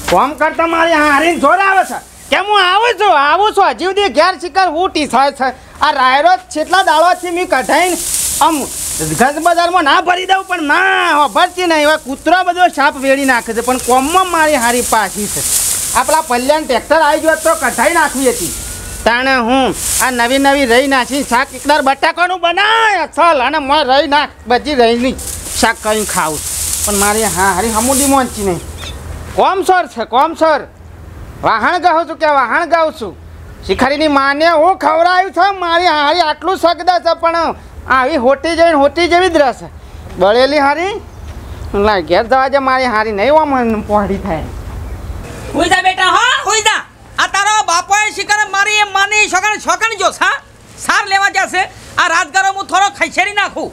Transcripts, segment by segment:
કોમ કરતા મારી હારીને જોર આવે છે કે હું આવું છું હજી સુધી ઘેર શિકાર હું ટીસાય છે આ રાયરો છેટલા દાડોથી મેં કઢાઈને આમ ગજ બજારમાં ના ભરી દઉં પણ ના ભરતી નહીં હવે કૂતરો બધો સાપ વેડી નાખે છે પણ કોમમાં મારી હારી પાછી છે આપણા પલ્યાણ ટ્રેક્ટર આવી ગયો તો કઢાઈ નાખવી હતી તાણે હું આ નવી રહી નાખી શાક એકદાર બટાકાનું બનાય અસલ અને મેં રહી નાખ બધી રહીની શાક કરીને ખાવું પણ મારી હારી હમુડી મોંચી નહીં કોમસર છે કોમસર વાહણ ગાઉં છું કે વાહણ ગાઉં છું શિખરીની માને હું ખવડાવ્યું છે મારી હારી આટલું સગદા છે પણ આવી હોટી જઈને હોટી જેવી જ રહેશે બળેલી હારી ઘેર જવા જે મારી હારી નહીં આમ પહોળી થાય હુઈ જા બેટા હા હુઈ જા આ તારો બાપોએ શિકાર મારી એમ માની છોકણ જો સાર લેવા જશે આ રાજગારો હું થોડો ખૈસેડી નાખું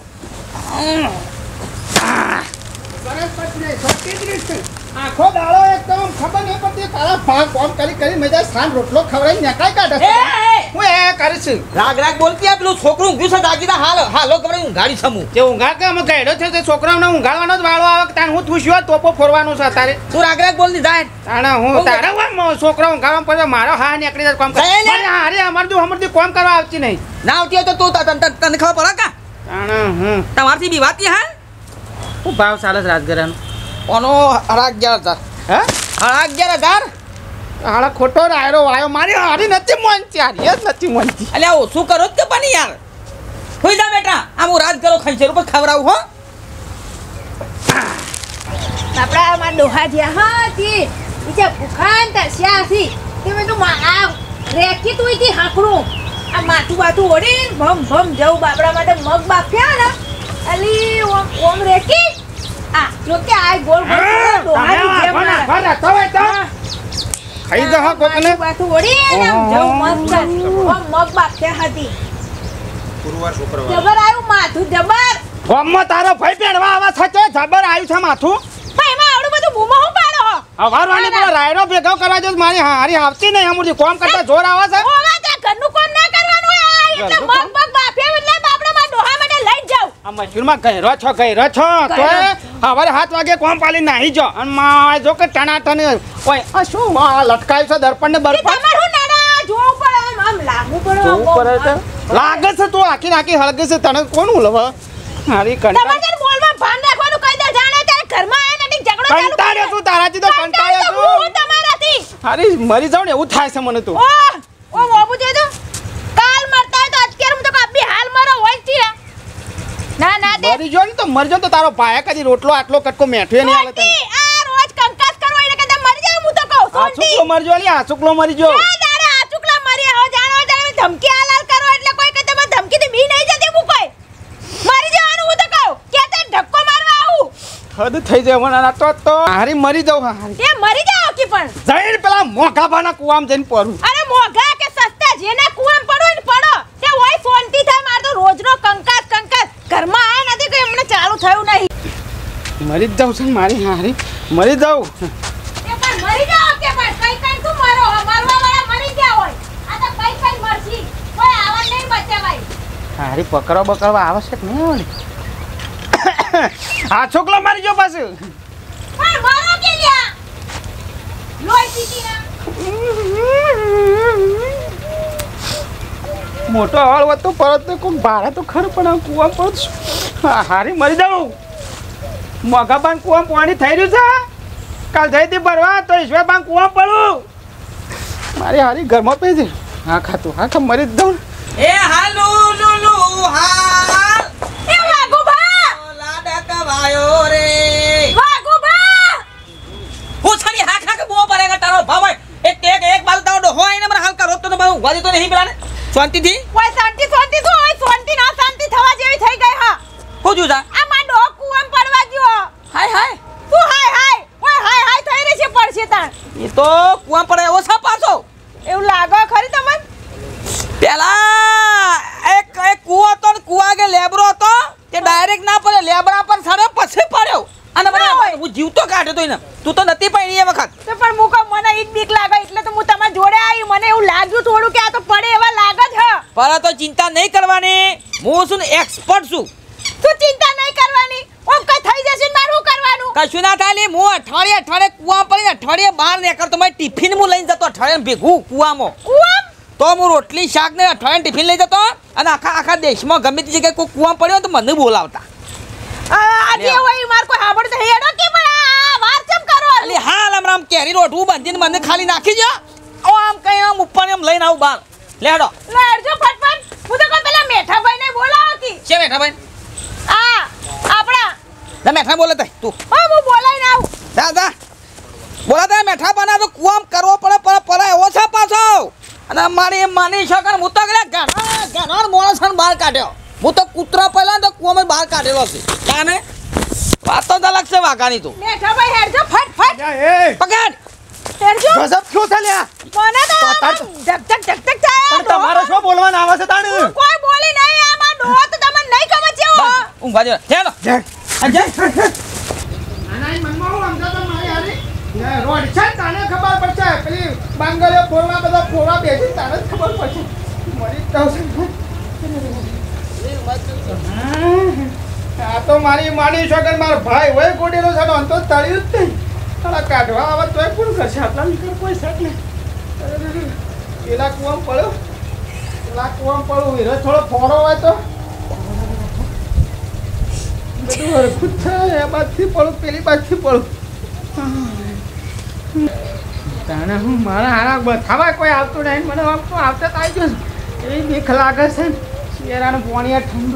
આખો દાડો એકદમ ખબર નહીં પડતી તારા ભાગ કોમ કરી મજા સાન રોટલો ખવડાવી નકાઈ કાઢે હું એ કરીશ રાગ બોલતી આ પેલું છોકરું ઊંઘ્યું છે દાગીના હાલો કવડાવી ઊંઘાડી છમું તે ઊંઘા કે અમે ગયડો છે તે છોકરાઓને ઊંઘાડવાનો જ વાળો આવે તાણ હું થુશ્યો તોપો ફોરવાનું છે તારે તું રાગ બોલતી જાય તાણે હું તારે છોકરો ઊંઘાડવા પડે મારો હા નીકળી જાય કોમ કરે અરે અમારથી કોમ કરવા આવતી નહીં ના આવતી હોય તો તું તને ખબર પડે કા તાણે હું તમારથી બીવાતી હા હું ભાવ ચાલે છે રાજગરાનો ઓનો 11,000 હે 11,000 હાડા ખોટો રાયરો વાયો મારી હારી નથી મોનતી હારી જ નથી મોનતી અલ્યા ઓછું કરો જ કે પણ યાર હોઈ જા બેટા આ હું રાજ કરો ખંચેર ઉપર ખવડાવું હો આપણા માં ડોહા જ્યાં હા તી ઈચે ભૂખાન તસ્યા સી તે મે તું આ રેકી તું ઈથી હાકડું આ માથું બાથું ઓડીન ભમ જવું બાબડા માટે મગ બાફ્યા ને અલી ઓમ રેકી આ જો કે આ ગોળ ડોહાની જેમ ના ફરા તવે તો ખાઈ જા હા કોકને બાથું ઓડીન આમ જવું મસ્ત મગ બાફ્યા હતી પૂર્વા છોકરા જબર આવ્યું માથું જબર ગોમમાં તારો ભાઈ પેણવા આવા થતે જબર આવ્યું છે માથું ભાઈ માં આવડું બધું બૂમો હું પાડો હો હવારવાની પેલો રાયરો ભેગો કરવા જો મારી હારી આવતી નહીં હમુરથી કોમ કરતા જોર આવે છે ઓવા તે ઘરનું કોમ ના કરવાનું હોય એટલે મગ બાફ્યા એટલે બાપડા માં ડોહા માટે લઈ જાવ આ મજૂરમાં ગયરો છો તો હવારે 7 વાગે કોમ પાલી નાહી જો અને માં જો કે ટનાટન ઓય આ શું આ લટકાયું છે દર્પણ ને બરપણ તમારું નાના જોવું પડે આમ લાગુ પડે લાગે છે તું આખી હળગે છે તને કોણ ઉલવા હારી તમારે બોલમાં ભાન રાખવાનું કહી દે જાણે ત્યારે ઘરમાં આને ઠીક ઝઘડો ચાલુ કંટાળ્યો તું તારાથી તો કંટાળ્યો હું તમારાથી હારી મરી જાવ ને એવું થાય છે મને તો ઓ બાબુ જે તો કાલ મરતા તો અત્યારે હું તો કભી હાલ મરો હોય છે ના દે મરી જો ને તો મરજો તો તારો ભાઈ કદી રોટલો આટલો કટકો મેઠ્યો નહીં આલે તને આ રોજ કંકાસ કરો એટલે કે મરી જાવ હું તો કહું આ ચુકલો મરજો અલી આ ચુકલો મરી જો આ ચુકલા મરી હો જાણો ધમકી હાલાલ કરો એટલે કોઈ કે તમે ધમકીથી બી નહીં જતી હું કોઈ મરી જવાનું હું તો કહું કે તે ધક્કો મારવા આવું હદ થઈ જાય મને તો હારી મરી જાવ હારી એ મરી જાવ કે પણ જઈને પેલા મોઘાભાના કુવામાં જઈને પડું અરે મોઘા કે સસ્તા જેને કુવામાં પડો ને પડો તે હોય ફોનથી થાય માર તો રોજનો કંકાસ ઘરમાં આયા નથી કે એમને ચાલુ થયું નહીં મરી જ જાવ છે મારી હારી મરી જાવ એ પણ મરી જાવ કે પણ કઈ તું મરો મરવા વાળા મરી ગયા હોય આ તો કઈ મરસી કોઈ આવા નહીં બચે ભાઈ હારી પકડવા આવશ્યક નહીં આવે આ છોકલો મારી જો પાછું પણ મરો કે લ્યા લોહી પીતી ના મોટો હળ વતો પરત તો કોઈ ભાડા તો ખરું પણ કુવા પર હારી મરી જાવ મોઘાબાન કુવા પાણી થઈ રહ્યું છે કાલ જઈથી ભરવા તો ઈશ્વરબાન કુવા પડું મારી હારી ઘરમાં પી છે હા ખાતું મરી જ દઉં એ હાલુ લુલુ હાલ એ વાગુભા લાડકવાયો રે વાગુભા હું છડી હા કે બો પડેગા તારો ભાવ એક બાલ તારો ડો હોય ને મને હાલ કરો તો બહુ વાદી તો નહીં પેલાને શાંતિથી ઓય શાંતિ તો ઓય શાંતિ ના શાંતિ થવા જેવી થઈ ગઈ હા હું જોજા આ માં ડો કુવામ પડવા ગયો હાય તું હાય ઓય હાય થઈ રહી છે પડશે તાણ એ તો કુવા પડે એવો સા પાછો એવું લાગે ખરી તમને પેલા એક કુવા તો કુવા કે લેબરો હતો તે ડાયરેક્ટ ના પડે લેબરા પર સડે પછી પડ્યો અને મને હું જીવતો કાઢ્યો તો એને તું તો નથી પડી એ વખત તો પણ મુકો મને ઈ બીક લાગે એટલે તો હું તમારા જોડે આવી મને એવું લાગ્યું થોડું કે આ તો પડે એવા લાગે છે પર તો ચિંતા નહીં કરવાની હું છું એક્સપર્ટ છું તું ચિંતા નહીં કરવાની ઓમ કઈ થઈ જશે ને મારું કરવાનું કશું ના થાય લે હું અઠવાડિયે કુવા પડી અઠવાડિયે બહાર નીકળતો મારી ટિફિન હું લઈને જતો અઠવાડિયે ભેગું કુવામાં તો હું રોટલી શાક ને અઠવાડિયે ટિફિન લઈ જતો અને આખા દેશમાં ગમે તે જગ્યાએ કોઈ કુવા પડ્યો તો મને બોલાવતા આજે હોય માર કોઈ હાબડ તો હેડો કે પણ આ વાર કેમ કરો અલી હાલ આમ કેરી રોટવું બાંધીને મને ખાલી નાખી જો આમ કઈ આમ ઉપર એમ લઈને આવું બહાર લેડો લેડજો ફટફટ હું તો કોઈ પેલા મેઠાભાઈ ને બોલાવતી છે બેઠા ભાઈ આપણા ના મેઠા બોલે તું હું બોલાઈને આવું દાદા બોલાતા મેઠા બના તો કુવામ કરવો પડે પર એવો છે પાછો અને મારી માની શકન હું તો ઘણા મોણસ બહાર કાઢ્યો હું તો કૂતરા પહેલા તો કુવામાં બહાર કાઢેલો છે કાને વાત તો અલગ છે વાઘાની તું મેઠાભાઈ હેડજો ફટફટ એ પકડ હેડજો ગજબ થયો છે લ્યા મને તો ધક થાય પણ તમારે શું બોલવાનું આવે છે તાણ કોઈ બોલી નહીં આમાં ડોહો તો તમને નહીં ખબર છે હો ઊંઘવા દે ચાલો આનાઈ મનમાં હું સમજો તો મારી હારી રોડ છે તાને ખબર પડશે પેલી બાંગલે ફોરવા બધા ફોરવા બેસી તાને જ ખબર પડશે મરી તો આ તો મારી માની છોકર મારો ભાઈ હોય ગોડેલો છે તો અંતો તળ્યું જ નહીં તારા કાઢવા આવે તોય કોણ કરશે આટલા નીકળ કોઈ શક નહીં પેલા કુવામાં પડ્યો હીરો થોડો ફોડો હોય તો બધું હરખું જ છે એ બાજથી પડું પેલી બાજથી પડું તાણે હું મારા હારા બથાવા કોઈ આવતું નહીં મને આમ તો આવતા જ આવી ગયો એ બીક લાગે છે ને શિયાળાનું પાણી આ ઠંડુ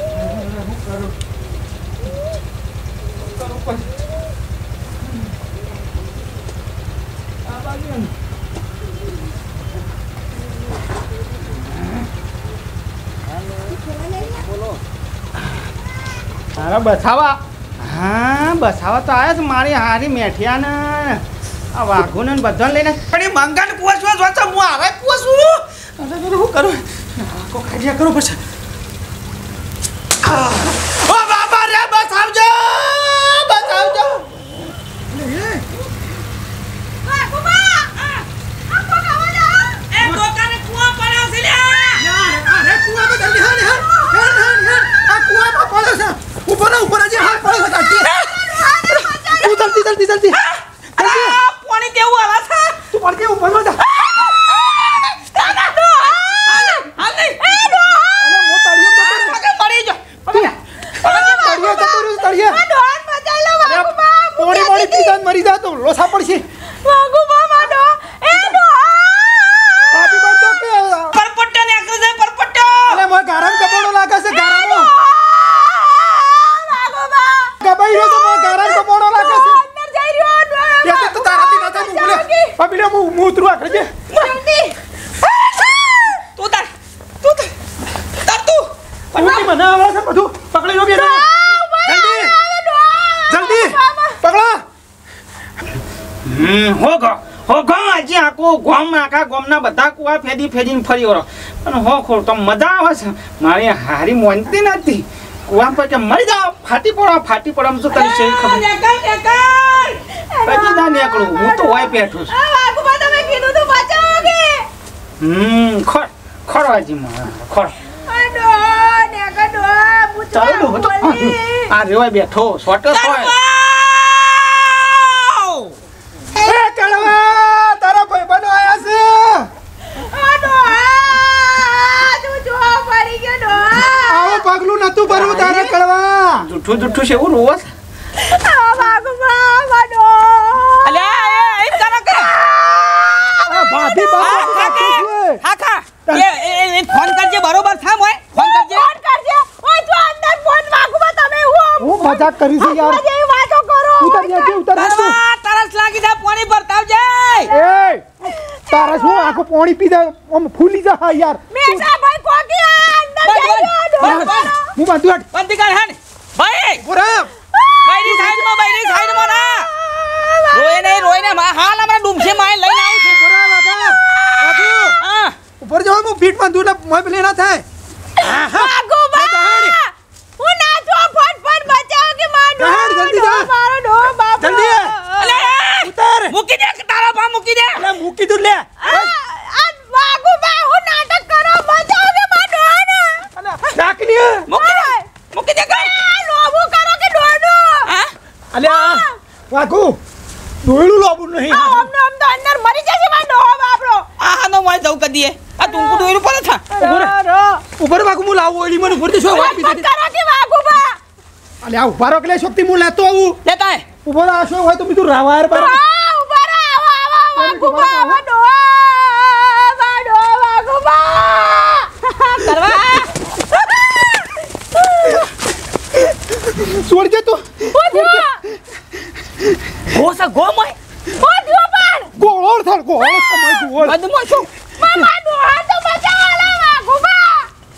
તારા બસાવા હા બસાવા તો આવ્યા છે મારી હારી મેઠિયાને આ વાઘોને બધાને લઈને પણ એ મંગાને કુવાસવા જોતા હું હારે કુવાસું શું કરું કો ખાડિયા કરું પછી ઓ બાબા રે બસાવજો જલ્દી પાણી કેવું આલા છે તું પડકે ઉપર માં જા મરી જા તો લોસા પડશે પરપટ્ટો ને આકરે છે પરપટ્ટો અલે મોય ગારામ કપડો લાગે છે ગારામો ગબાઈ રહ્યો તો મોય ગારામ કપડો લાગે છે યા તો તારાથી ના થાય બોલે પબીલે હું ઉતરું આકરે જે ઉની મને આવે છે બધું પકડી લો બે જલ્દી પકડો હોગો આજે આખો ગોમ આખા ગોમના બધા કુવા ફેદીને ફરી વળો અને હો તો મજા આવે છે મારી હારી મોનતી નથી કુવા પર કે મરી જાઓ ફાટી પડો આમ તો તને છે ખબર પછી ના નીકળું હું તો હોય બેઠું છું ખોરવાજી ખોર ચાલો તો આ રેવાય બેઠો સોટસ હોય એ કળવા તારા ભાઈ બનો આયા છે આવો પગલું નતું ભરવું તારે કળવા જૂઠું છે એવું રોવા ભાભી ફોન કરજે બરોબર થામ હોય ફોન કરજે હું મજાક કરી છું યાર ઉતર તરસ લાગી જાય પાણી ભરતાવજે એ તારા શું આખો પાણી પી જાય આમ ફૂલી જા હા યાર હું બાંધું હટ બંધી કર હેન ભાઈ પૂરા બાયરી સાઈડમાં ના રોય ને હાલ हमरा ડુમસે માય લઈને આવું છું પૂરા વાગા બાપુ હા ઉપર જાવ હું ફીટ બાંધું એટલે મોય પેલે ના થાય મૂકી દે તારા પા મૂકી દે અલે મૂકી દઉં લે મૂકી દે કઈ અલે વાઘુ દોયલું લાવવું નહીં આ અમને અમ તો અંદર મરી જશે માં ડોહો બાપરો આનો મોય જવું કરી દઈએ આ તુંકુ દોયરું પડે થા ઉપર વાઘુ હું લાવું ઓલી મને ભરતી છો વાત બીજી કરો કે વાઘુબા અલે આ ઉભા રોકલે શક્તિ હું લેતો આવું લેતા હે ઉભો રહો શો હોય તો બીજું રાવાર પર આ ઉભા રહો આવો વાઘુબા આવો ડોહો વાઘુબા કરવા છોડ દે તું ગોસા ગો મોય ઓ દિયો પણ ગોળ થાળ ગોળ તમાય ગોળ બધું શું મામા ડોહા તો બચાવલા વાઘુબા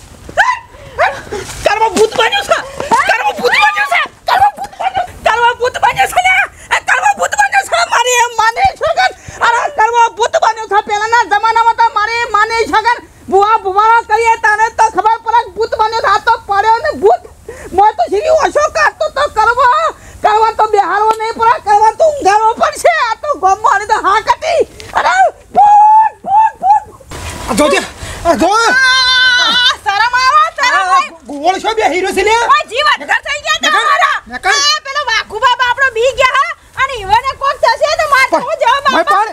કરવા ભૂત બન્યો છે કરવા ભૂત બન્યો છે કરવા ભૂત બન્યો છે લે એ કરવા ભૂત બન્યો છે મારી એમ માને છગન અરે કરવા ભૂત બન્યો છે પહેલાના જમાનામાં તો મારી માને છગન બુઆ બુવાળા કરીએ તને તો ખબર પડે ભૂત બન્યો છે આ તો પડ્યો ને ભૂત મોય તો જીવી ઓછો કાઢતો તો કરવા તો બેહારવો નહીં પડે કરવા તો ઊંઘાડવો પડશે આ તો ગમવાની તો હા કટી અરે ભૂત ભૂત ભૂત જોજે જો શરમ આવો ગોળ છો બે હીરો છે લે ઓ જીવ અધર થઈ ગયા તમારા આ પેલો વાઘુબા બાપડો બી ગયા અને ઈવને કોક થશે તો માર તો જવાબ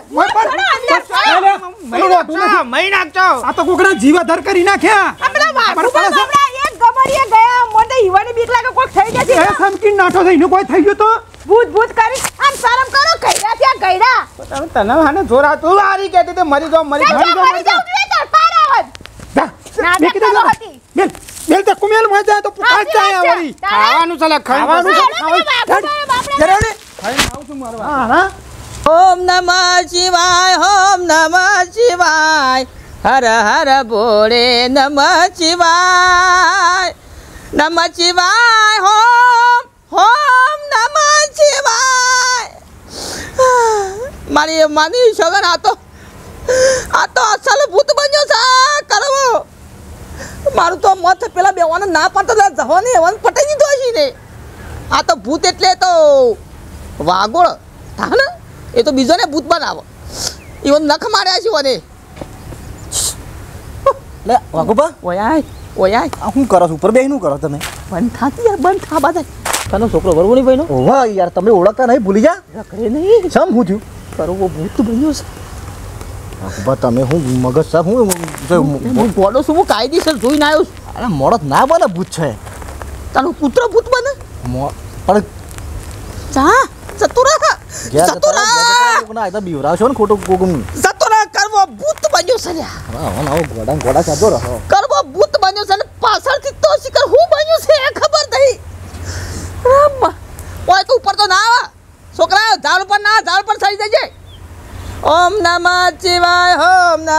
મહી નાખજો આ તો કોકના જીવ આધાર કરી નાખ્યા પેલા વાઘુબા બાપડા એક ગમરીએ ગયા મોટે ઈવને બીક લાગે કોક થઈ જશે એ સમકીન નાઠો થઈને કોઈ થઈ ગયો તો ભૂત ભૂત કરી આમ શરમ કરો કઈરા ત્યાં કઈરા તને હાને જોરા તું હારી કહેતી તે મરી જાવ મરી જાવ મરી જાવ તું તાર પાર આવત નાટક ચાલો હતી બેલ બેલ તો કુમેલ માં જાય તો પુતા જાય આવરી ખાવાનું ચાલે ખાવાનું બાપડા હા ઓમ નમઃ શિવાય ઓમ નમઃ શિવાય હર હર ભોળે નમઃ શિવાય ઓમ નમઃ શિવાય મારી માની સગન આ તો અસલ ભૂત બન્યો છે કરવો મારું તો મત પેલા બેવાનો ના પડતો જવાની એવાનું પટાઈ દીધો હશે ને આ તો ભૂત એટલે તો વાગોળ થા ને એ તો બીજો ને ભૂત બનાવો ઈવન નખ માર્યા છે ઓને લે વાઘુબા ઓયાય આ શું કરો છો ઉપર બેહીનું કરો તમે બંધ થાતી યાર બંધ થા બાદા તનો છોકરો બરોબર નહીં ભાઈનો ઓવા યાર તમે ઓળખતા નહીં ભૂલી જા રખડે નહીં સમ હું થયું કરવો ભૂત બન્યો છે વાઘુબા તમે હું મગજ સાફ હું હું બોલો છું હું કાયદેસર જોઈને આવ્યો છું અરે મોડત ના બને ભૂત છે તારું પુત્ર ભૂત બને પણ જા ચતુરા ના આ તો બીવરાવ છો ને ખોટું કોકમ ચતુરા કરવો ભૂત બન્યો છે લ્યા ઘોડા ઘોડા સાધો રહો કરવો ભૂત બન્યો છે ને પાછળથી તો શિકર હું બન્યું છે એ ખબર નહીં રામ ઓય તું ઉપર તો ના આવે છોકરા ઝાડ પર ના ઝાડ પર થઈ જજે ઓમ નમઃ શિવાય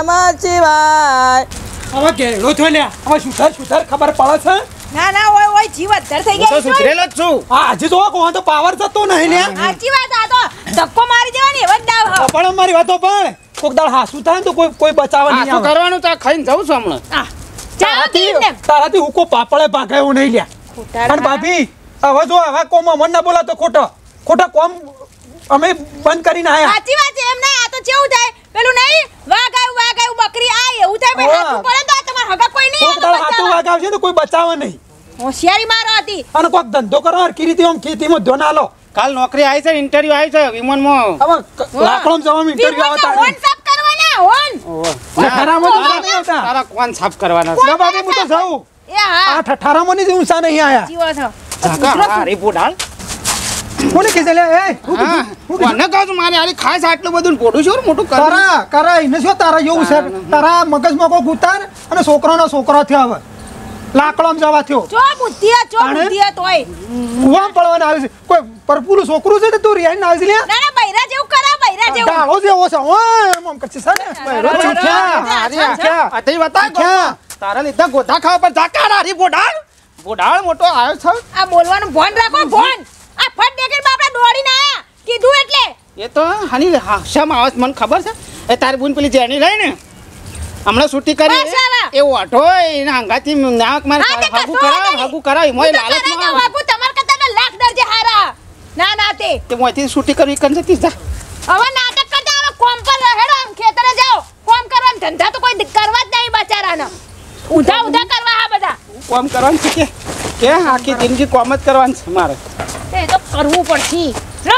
હવે કેળો થયો લે હવે સુધર ખબર પડે છે ના ઓય જીવ અધર થઈ હું તો ગયા છો સુધરેલો જ છું આ આજે જો કોણ તો પાવર જતો નહીં લે સાચી વાત આ તો ધક્કો મારી દેવાની એવો જ દાવ હ પણ અમારી વાતો પણ કોક દાળ હાસુ થાય ને તો કોઈ બચાવવા આ નહીં શું આવે કરવાનું તો ખાઈને જાઉં છું હમણાં ચાલો તીને તારાથી હુકો પાપડે ભાગાયો નહીં લ્યા પણ ભાભી હવે જો હવે કોમ મન ના બોલાતો ખોટા કોમ અમે બંધ કરીને આયા સાચી વાત છે એમ નહીં આ તો કેવું થાય પેલું નહીં વાઘ આવ્યું બકરી આ એવું થાય ભાઈ હાથું પડે તો આ તમાર હગા કોઈ નહીં કોક દાળ હાથું વાગાવશે તો કોઈ બચાવે નહીં હોશિયારી મારો હતી અને કોક ધંધો કરો હરખી રીતે આમ ખેતીમાં ધ્યાન આલો કાલ નોકરી આવી છે ઇન્ટરવ્યુ આવી છે વિમાનમાં હવે લાકડોમાં જવામાં ઇન્ટરવ્યુ આવતા હોન સાફ કરવાના હોન ઠઠારામાં તો નહીં આવતા તારા કોણ સાફ કરવાના ના ભાભી હું તો જાઉં એ હા આ ઠઠારામાં ની ઊંચા નહીં આયા જીવો છો છે રિપોર્ટ હાલ કોને કીધે લે એ હા કોને કહું છું મારે હાલી ખાસ આટલું બધું પોડું છું મોટું કર કરા એને શું તારા જેવું છે તારા મગજમાં કોક ઉતાર અને છોકરો થયો હવે લાકડોમાં જવા થયો ચો બુદ્ધિયા તોય કુવામાં પડવાના આવે છે કોઈ પરપુલું છોકરું છે ને તું રિયાઈને આવે છે લે ના બૈરા જેવું કરા બૈરા જેવું ડાળો જેવો છે ઓય એમ કરશે છે ને બૈરો ચીખ્યા. અતઈ બતા તારા લીધા ગોધા ખાવા પર જાકારા રિપોર્ટ હાલ બોડાળ મોટો આવ્યો છે આ બોલવાનું ભોન રાખો ભોન આ ફટ દેખીને બાપડા દોડીને આયા કીધું એટલે એ તો હાની હાશામાં આવે છે, મને ખબર છે એ તારી બુન પેલી જેની રહી ને હમણાં છૂટી કરી બસ હવે. એ ઓઢો એના હંગાથી નાક માર હા, તે હાગુ કશું કરાવ નહીં. હાગુ કરાવ મોય લાલચ કરાઈ માં દઉં, વાગુ તમાર કરતા લાખ દરજે હારા ના તે તે મોયથી છૂટી કરવી કન જતી જા હવે નાટક કરતા હવે કોમ પર હેડો આમ ખેતરે જાઓ કોમ કરવા ધંધા તો કોઈ કરવા જ નહીં બચારાને ઉધા કરવા આ બધા કોમ કરવાનું છે કે આખી જિંદગી કોમ જ કરવાનું છે મારે એ તો કરવું પડશે લો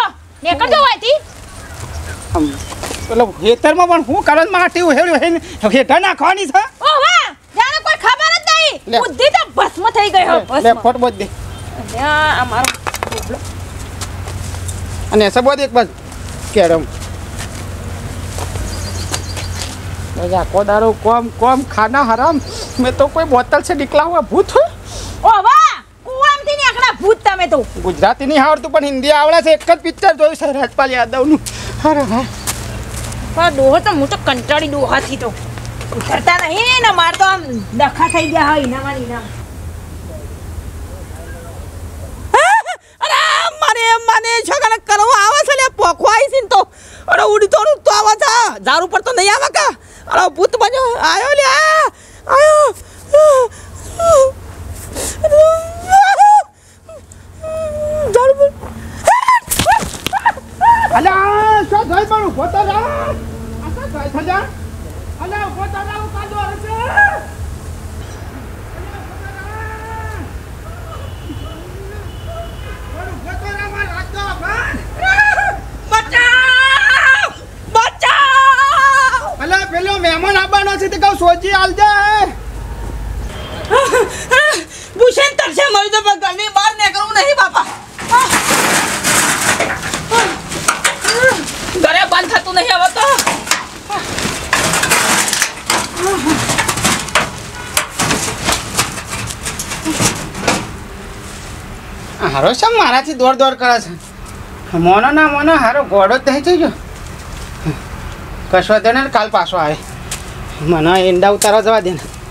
નીકળજો હોયથી આમ પેલો ખેતરમાં પણ હું કરન માટી ઉહેડ્યું હેઠા નાખવાની છે ઓ વાહ જાણે કોઈ ખબર જ નહીં લે. બુદ્ધિ તો ભસ્મ થઈ ગઈ હો લે ભસ્મ ફોટ બોધ દે ત્યાં અમારો ઢોકળો. અને ऐसा बोल एक बार कह रहा हूँ को दारू कम कम खाना हराम मैं तो कोई बोतल से निकला हुआ भूत हूँ ઓ વાહ કુવામથી નીકળ્યા ભૂત તમે તો गुजराती नहीं आवड़તું પણ હિન્દી આવડે છે એક જ પિક્ચર જોયું છે રાજપાલ યાદવનું અરે હા પણ ડોહો તો હું તો કંટાળી ડોહાથી તો ઉતરતા નહીં ને માર તો આમ ડખા થઈ ગયા હોય ઇનામાં ને ઇનામ અરે મને છોકરાને કરવા આવે છે લે પોખો આવી છે ને તો અરે ઉડતો તો આવે છે ઝાડ ઉપર તો નહીં આવે કા અરે ભૂત બન્યો આયો લે આયો ઝાડ ઉપર અલા શું થઈ પણ ઉભો તો જા આ શું થઈ થજા અલા ઉભો તો જા કાદો આવે છે અલા પેલો મહેમાન આવવાનો છે તે કહું સોજી આલ જાય ભૂષણ તરસે મળી તો પણ ઘરની બહાર નીકળવું નહીં બાપા ઘરે બંધ થતું નહીં હવે તો હારો શમ મારાથી દોડ દોડ કરે છે મોનો ના મોનો હારો ઘોડો જ થઈ ગયો કશો દે ને કાલ પાછો આવે મને ઈંડા ઉતારવા જવા દે ને